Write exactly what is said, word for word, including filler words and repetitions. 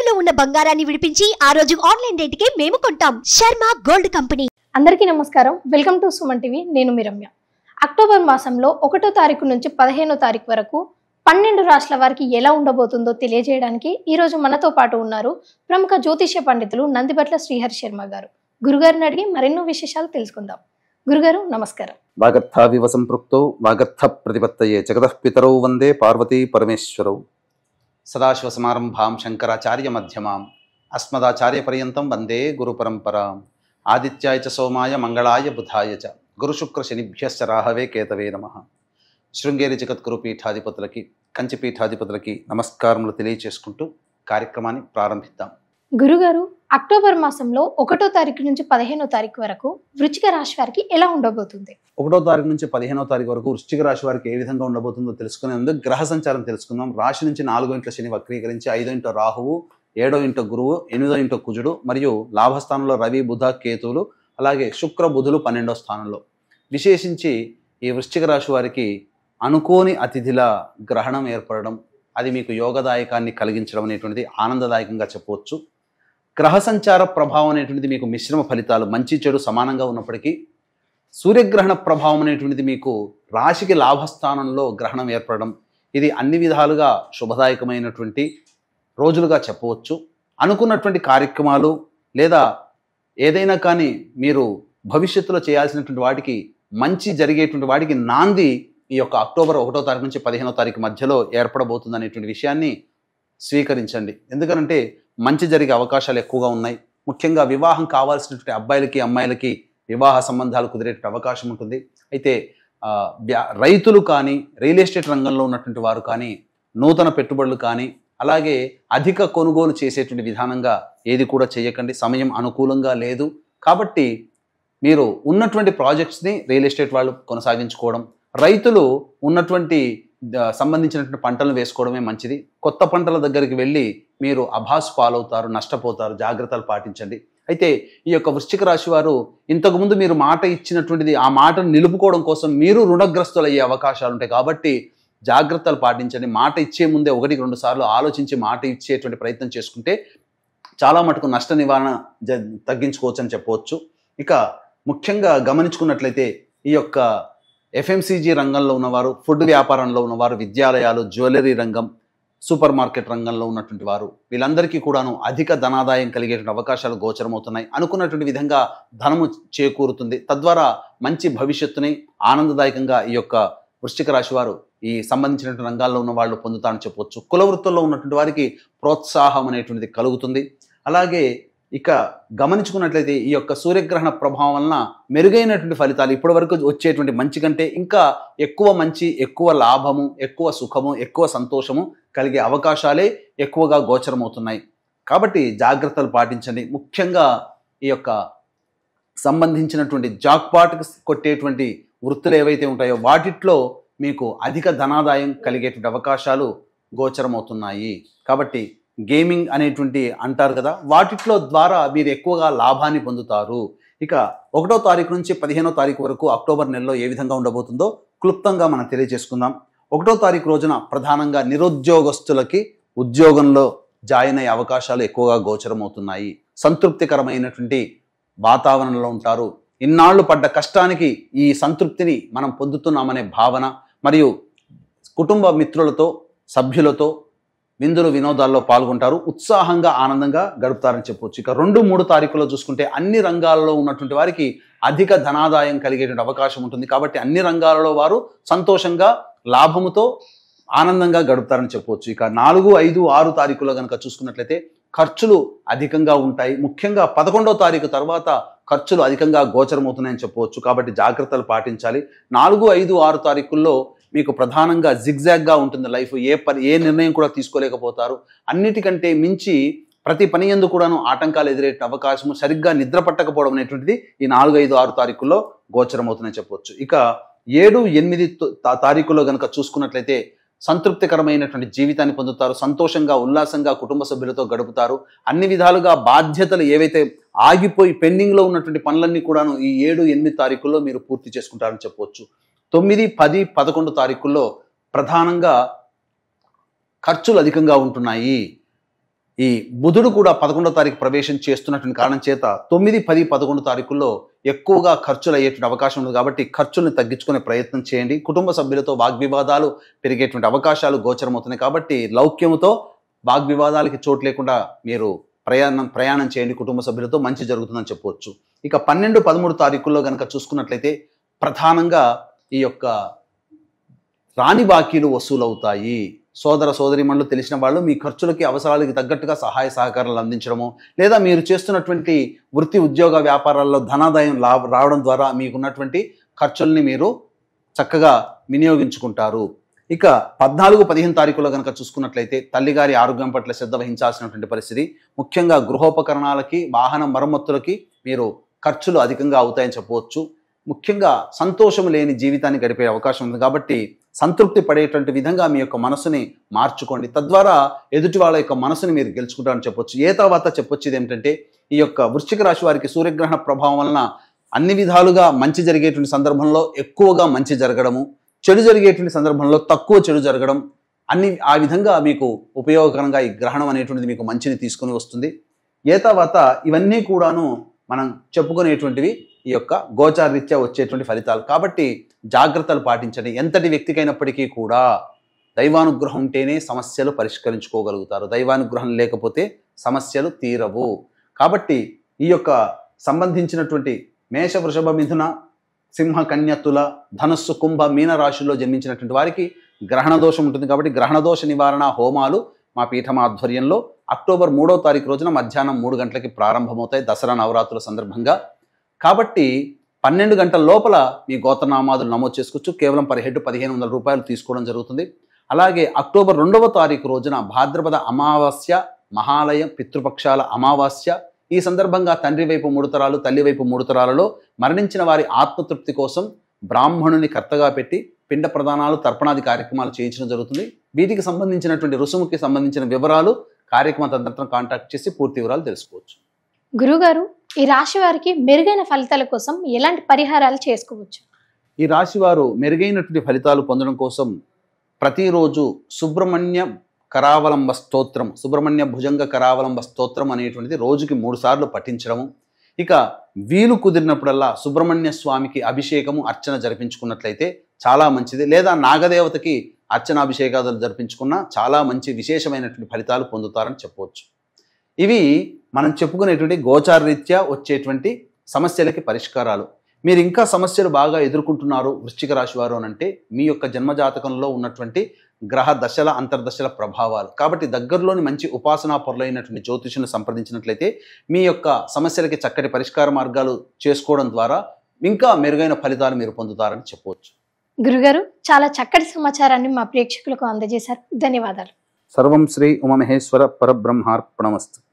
తాకట్టులో ఉన్న బంగారాన్ని విడిపించి ఆ రోజు ఆన్లైన్ రేటుకే మేము కొంటాం. Sharma gold company. అందరికీ నమస్కారం. Welcome to Suman TV. నేను మీ రమ్య. అక్టోబర్ మాసంలో ఒకటో తారీఖు నుంచి పదిహేనో తారీఖు వరకు పన్నెండు రాష్ట్రాల వారికి ఎలా ఉండబోతుందో తెలియజేయడానికి ఈ రోజు మనతో పాటు ఉన్నారు ప్రముఖ జ్యోతిష్య పండితులు నందిబట్ల శ్రీహరి శర్మ గారు. గురుగారిని అడిగి మరెన్నో విశేషాలు తెలుసుకుందాం. గురుగారు నమస్కారం. వాగర్థావివ సంపృక్తో వాగర్థ ప్రతిపత్తయే జగతః పితరౌ వందే పార్వతీ పరమేశ్వరౌ. సదాశివ సమారంభాం శంకరాచార్య మధ్యమాం అస్మదాచార్య పర్యంతం వందే గురు పరంపరాం. ఆదిత్యాయ చ సోమాయ మంగళాయ బుధాయ చ గురుశుక్ర శనిభ్యశ్చ రాహవే కేతవే నమః. శృంగేరి జగద్గురు పీఠాధిపతులకి కంచి పీఠాధిపతులకి నమస్కారములు తెలియచేసుకుంటూ కార్యక్రమాన్ని ప్రారంభిద్దాం. గురుగారు, అక్టోబర్ మాసంలో ఒకటో తారీఖు నుంచి పదిహేనో తారీఖు వరకు వృశ్చిక రాశి వారికి ఎలా ఉండబోతుంది? ఒకటో తారీఖు నుంచి పదిహేనో తారీఖు వరకు వృశ్చిక రాశి వారికి ఏ విధంగా ఉండబోతుందో తెలుసుకునే ముందు గ్రహ సంచారం తెలుసుకుందాం. రాశి నుంచి నాలుగో ఇంట్లో శని వక్రీకరించి ఐదో ఇంట్లో రాహువు, ఏడో ఇంట్లో గురువు, ఎనిమిదో ఇంట్లో కుజుడు మరియు లాభస్థానంలో రవి బుధ కేతువులు, అలాగే శుక్ర బుధులు పన్నెండో స్థానంలో. విశేషించి ఈ వృశ్చిక రాశి వారికి అనుకోని అతిథిల గ్రహణం ఏర్పడడం, అది మీకు యోగదాయకాన్ని కలిగించడం అనేటువంటిది ఆనందదాయకంగా చెప్పవచ్చు. గ్రహ సంచార ప్రభావం అనేటువంటిది మీకు మిశ్రమ ఫలితాలు, మంచి చెడు సమానంగా ఉన్నప్పటికీ సూర్యగ్రహణ ప్రభావం అనేటువంటిది మీకు రాశికి లాభస్థానంలో గ్రహణం ఏర్పడడం, ఇది అన్ని విధాలుగా శుభదాయకమైనటువంటి రోజులుగా చెప్పవచ్చు. అనుకున్నటువంటి కార్యక్రమాలు లేదా ఏదైనా కానీ మీరు భవిష్యత్తులో చేయాల్సినటువంటి వాటికి మంచి జరిగేటువంటి వాటికి నాంది ఈ యొక్క అక్టోబర్ ఒకటో తారీఖు నుంచి పదిహేనో తారీఖు మధ్యలో ఏర్పడబోతుంది అనేటువంటి విషయాన్ని స్వీకరించండి. ఎందుకంటే మంచి జరిగే అవకాశాలు ఎక్కువగా ఉన్నాయి. ముఖ్యంగా వివాహం కావాల్సినటువంటి అబ్బాయిలకి అమ్మాయిలకి వివాహ సంబంధాలు కుదిరేటువంటి అవకాశం ఉంటుంది. అయితే రైతులు కానీ, రియల్ ఎస్టేట్ రంగంలో ఉన్నటువంటి వారు కానీ, నూతన పెట్టుబడులు కానీ, అలాగే అధిక కొనుగోలు చేసేటువంటి విధానంగా ఏది కూడా చేయకండి. సమయం అనుకూలంగా లేదు కాబట్టి మీరు ఉన్నటువంటి ప్రాజెక్ట్స్ని రియల్ ఎస్టేట్ వాళ్ళు కొనసాగించుకోవడం, రైతులు ఉన్నటువంటి సంబంధించినటువంటి పంటలను వేసుకోవడమే మంచిది. కొత్త పంటల దగ్గరికి వెళ్ళి మీరు అభాస్ పాలవుతారు, నష్టపోతారు. జాగ్రత్తలు పాటించండి. అయితే ఈ యొక్క వృశ్చిక రాశి వారు ఇంతకుముందు మీరు మాట ఇచ్చినటువంటిది ఆ మాటను నిలుపుకోవడం కోసం మీరు రుణగ్రస్తులు అయ్యే అవకాశాలు ఉంటాయి. కాబట్టి జాగ్రత్తలు పాటించండి. మాట ఇచ్చే ముందే ఒకటికి రెండు సార్లు ఆలోచించి మాట ఇచ్చేటువంటి ప్రయత్నం చేసుకుంటే చాలా మటుకు నష్ట నివారణ జ తగ్గించుకోవచ్చు అని చెప్పవచ్చు. ఇక ముఖ్యంగా గమనించుకున్నట్లయితే ఈ యొక్క ఎఫ్ఎంసీజీ రంగంలో ఉన్నవారు, ఫుడ్ వ్యాపారంలో ఉన్నవారు, విద్యాలయాలు, జ్యువెలరీ రంగం, సూపర్ మార్కెట్ రంగంలో ఉన్నటువంటి వారు, వీళ్ళందరికీ కూడాను అధిక ధనాదాయం కలిగేటువంటి అవకాశాలు గోచరమవుతున్నాయి. అనుకున్నటువంటి విధంగా ధనము చేకూరుతుంది. తద్వారా మంచి భవిష్యత్తుని ఆనందదాయకంగా ఈ యొక్క వృశ్చిక రాశి వారు ఈ సంబంధించినటువంటి రంగాల్లో ఉన్న వాళ్ళు పొందుతారని చెప్పవచ్చు. కుల వృత్తుల్లో ఉన్నటువంటి వారికి ప్రోత్సాహం అనేటువంటిది కలుగుతుంది. అలాగే ఇక గమనించుకున్నట్లయితే ఈ యొక్క సూర్యగ్రహణ ప్రభావం వలన మెరుగైనటువంటి ఫలితాలు, ఇప్పటి వరకు వచ్చేటువంటి మంచి కంటే ఇంకా ఎక్కువ మంచి, ఎక్కువ లాభము, ఎక్కువ సుఖము, ఎక్కువ సంతోషము కలిగే అవకాశాలే ఎక్కువగా గోచరమవుతున్నాయి. కాబట్టి జాగ్రత్తలు పాటించండి. ముఖ్యంగా ఈ యొక్క సంబంధించినటువంటి జాక్పాట్ కొట్టేటువంటి వృత్తులు ఏవైతే ఉంటాయో వాటిట్లో మీకు అధిక ధనాదాయం కలిగేటువంటి అవకాశాలు గోచరమవుతున్నాయి. కాబట్టి గేమింగ్ అనేటువంటి అంటారు కదా, వాటిట్లో ద్వారా మీరు ఎక్కువగా లాభాన్ని పొందుతారు. ఇక ఒకటో తారీఖు నుంచి పదిహేనో తారీఖు వరకు అక్టోబర్ నెలలో ఏ విధంగా ఉండబోతుందో క్లుప్తంగా మనం తెలియజేసుకుందాం. ఒకటో తారీఖు రోజున ప్రధానంగా నిరుద్యోగస్తులకి ఉద్యోగంలో జాయిన్ అయ్యే అవకాశాలు ఎక్కువగా గోచరమవుతున్నాయి. సంతృప్తికరమైనటువంటి వాతావరణంలో ఉంటారు. ఇన్నాళ్ళు పడ్డ కష్టానికి ఈ సంతృప్తిని మనం పొందుతున్నామనే భావన మరియు కుటుంబ మిత్రులతో, సభ్యులతో విందులు వినోదాల్లో పాల్గొంటారు. ఉత్సాహంగా ఆనందంగా గడుపుతారని చెప్పవచ్చు. ఇక రెండు మూడు తారీఖులో చూసుకుంటే అన్ని రంగాలలో ఉన్నటువంటి వారికి అధిక ధనాదాయం కలిగేటువంటి అవకాశం ఉంటుంది. కాబట్టి అన్ని రంగాలలో వారు సంతోషంగా లాభముతో ఆనందంగా గడుపుతారని చెప్పవచ్చు. ఇక నాలుగు ఐదు ఆరు తారీఖులో కనుక చూసుకున్నట్లయితే ఖర్చులు అధికంగా ఉంటాయి. ముఖ్యంగా పదకొండో తారీఖు తర్వాత ఖర్చులు అధికంగా గోచరమవుతున్నాయని చెప్పవచ్చు. కాబట్టి జాగ్రత్తలు పాటించాలి. నాలుగు ఐదు ఆరు తారీఖుల్లో మీకు ప్రధానంగా జిగ్జాగ్గా ఉంటుంది లైఫ్. ఏ పని ఏ నిర్ణయం కూడా తీసుకోలేకపోతారు. అన్నిటికంటే మించి ప్రతి పని యందు కూడాను ఆటంకాలు ఎదురే అవకాశము, సరిగ్గా నిద్ర పట్టకపోవడం అనేటువంటిది ఈ నాలుగు ఐదు ఆరు తారీఖుల్లో గోచరమవుతుందని చెప్పవచ్చు. ఇక ఏడు ఎనిమిది తారీఖుల్లో కనుక చూసుకున్నట్లయితే సంతృప్తికరమైనటువంటి జీవితాన్ని పొందుతారు. సంతోషంగా, ఉల్లాసంగా కుటుంబ సభ్యులతో గడుపుతారు. అన్ని విధాలుగా బాధ్యతలు ఏవైతే ఆగిపోయి పెండింగ్లో ఉన్నటువంటి పనులన్నీ కూడాను ఈ ఏడు ఎనిమిది తారీఖుల్లో మీరు పూర్తి చేసుకుంటారని చెప్పవచ్చు. తొమ్మిది పది పదకొండు తారీఖుల్లో ప్రధానంగా ఖర్చులు అధికంగా ఉంటున్నాయి. ఈ బుధుడు కూడా పదకొండో తారీఖు ప్రవేశం చేస్తున్నటువంటి కారణం చేత తొమ్మిది పది పదకొండు తారీఖుల్లో ఎక్కువగా ఖర్చులు అయ్యేటువంటి అవకాశం ఉంది. కాబట్టి ఖర్చులను తగ్గించుకునే ప్రయత్నం చేయండి. కుటుంబ సభ్యులతో వాగ్వివాదాలు పెరిగేటువంటి అవకాశాలు గోచరమవుతున్నాయి. కాబట్టి లౌక్యముతో వాగ్వివాదాలకి చోటు లేకుండా మీరు ప్రయాణం ప్రయాణం చేయండి. కుటుంబ సభ్యులతో మంచి జరుగుతుందని చెప్పవచ్చు. ఇక పన్నెండు పదమూడు తారీఖుల్లో కనుక చూసుకున్నట్లయితే ప్రధానంగా ఈ యొక్క రాని బాకీలు వసూలవుతాయి. సోదర సోదరిమణులు తెలిసిన వాళ్ళు మీ ఖర్చులకి అవసరాలకి తగ్గట్టుగా సహాయ సహకారాలు అందించడము, లేదా మీరు చేస్తున్నటువంటి వృత్తి ఉద్యోగ వ్యాపారాల్లో ధనాదాయం లా రావడం ద్వారా మీకున్నటువంటి ఖర్చుల్ని మీరు చక్కగా వినియోగించుకుంటారు. ఇక పద్నాలుగు పదిహేను తారీఖులో కనుక చూసుకున్నట్లయితే తల్లిగారి ఆరోగ్యం పట్ల శ్రద్ధ వహించాల్సినటువంటి పరిస్థితి. ముఖ్యంగా గృహోపకరణాలకి వాహన మరమ్మతులకి మీరు ఖర్చులు అధికంగా అవుతాయని చెప్పవచ్చు. ముఖ్యంగా సంతోషం లేని జీవితాన్ని గడిపే అవకాశం ఉంది. కాబట్టి సంతృప్తి పడేటువంటి విధంగా మీ యొక్క మనసుని మార్చుకోండి. తద్వారా ఎదుటి వాళ్ళ యొక్క మనసుని మీరు గెలుచుకుంటారని చెప్పొచ్చు. ఏ తర్వాత చెప్పొచ్చేది ఏమిటంటే ఈ యొక్క వృశ్చిక రాశి వారికి సూర్యగ్రహణ ప్రభావం వలన అన్ని విధాలుగా మంచి జరిగేటువంటి సందర్భంలో ఎక్కువగా మంచి జరగడము, చెడు జరిగేటువంటి సందర్భంలో తక్కువ చెడు జరగడం, అన్ని ఆ విధంగా మీకు ఉపయోగకరంగా ఈ గ్రహణం అనేటువంటిది మీకు మంచిని తీసుకుని వస్తుంది. ఏ తర్వాత ఇవన్నీ కూడాను మనం చెప్పుకునేటువంటివి ఈ యొక్క గోచారరీత్యా వచ్చేటువంటి ఫలితాలు. కాబట్టి జాగ్రత్తలు పాటించండి. ఎంతటి వ్యక్తికైనప్పటికీ కూడా దైవానుగ్రహం ఉంటేనే సమస్యలు పరిష్కరించుకోగలుగుతారు. దైవానుగ్రహం లేకపోతే సమస్యలు తీరవు. కాబట్టి ఈ యొక్క సంబంధించినటువంటి మేష వృషభ మిథున సింహ కన్య తుల ధనస్సు కుంభ మీన రాశుల్లో జన్మించినటువంటి వారికి గ్రహణ దోషం ఉంటుంది. కాబట్టి గ్రహణ దోష నివారణ హోమాలు మా పీఠం ఆధ్వర్యంలో అక్టోబర్ మూడో తారీఖు రోజున మధ్యాహ్నం మూడు గంటలకి ప్రారంభమవుతాయి దసరా నవరాత్రుల సందర్భంగా. కాబట్టి పన్నెండు గంటల లోపల మీ గోత్రనామాదులు నమోదు చేసుకోవచ్చు. కేవలం పర్ హెడ్ పదిహేను వందల రూపాయలు తీసుకోవడం జరుగుతుంది. అలాగే అక్టోబర్ రెండవ తారీఖు రోజున భాద్రపద అమావాస్య, మహాలయ పితృపక్షాల అమావాస్య. ఈ సందర్భంగా తండ్రి వైపు మూడు తరాలు, తల్లి వైపు మూడు తరాలలో మరణించిన వారి ఆత్మతృప్తి కోసం బ్రాహ్మణుని కర్తగా పెట్టి పిండ ప్రదానాలు, తర్పణాది కార్యక్రమాలు చేయించడం జరుగుతుంది. వీటికి సంబంధించినటువంటి రుసుముకి సంబంధించిన వివరాలు కార్యక్రమ తదనంతరం కాంటాక్ట్ చేసి పూర్తి వివరాలు తెలుసుకోవచ్చు. గురుగారు, ఈ రాశి వారికి మెరుగైన ఫలితాల కోసం ఎలాంటి పరిహారాలు చేసుకోవచ్చు? ఈ రాశి వారు మెరుగైనటువంటి ఫలితాలు పొందడం కోసం ప్రతిరోజు సుబ్రహ్మణ్య కరావలంబ స్తోత్రం, సుబ్రహ్మణ్య భుజంగ కరావలంబ స్తోత్రం అనేటువంటిది రోజుకి మూడు సార్లు పఠించడము. ఇక వీలు కుదిరినప్పుడల్లా సుబ్రహ్మణ్య స్వామికి అభిషేకము, అర్చన జరిపించుకున్నట్లయితే చాలా మంచిది. లేదా నాగదేవతకి అర్చనాభిషేకాలు జరిపించుకున్నా చాలా మంచి విశేషమైనటువంటి ఫలితాలు పొందుతారని చెప్పవచ్చు. ఇవి మనం చెప్పుకునేటువంటి గోచారరీత్యా వచ్చేటువంటి సమస్యలకి పరిష్కారాలు. మీరు ఇంకా సమస్యలు బాగా ఎదుర్కొంటున్నారు వృశ్చిక రాశి వారు అని అంటే మీ యొక్క జన్మజాతకంలో ఉన్నటువంటి గ్రహ దశల అంతర్దశల ప్రభావాలు. కాబట్టి దగ్గరలోని మంచి ఉపాసనా పరులైనటువంటి జ్యోతిషులను సంప్రదించినట్లయితే మీ యొక్క సమస్యలకి చక్కటి పరిష్కార మార్గాలు చేసుకోవడం ద్వారా ఇంకా మెరుగైన ఫలితాలు మీరు పొందుతారని చెప్పవచ్చు. గురుగారు, చాలా చక్కటి సమాచారాన్ని మా ప్రేక్షకులకు అందజేశారు. ధన్యవాదాలు. సర్వం శ్రీ ఉమామహేశ్వర పరబ్రహ్మార్పణమస్తు.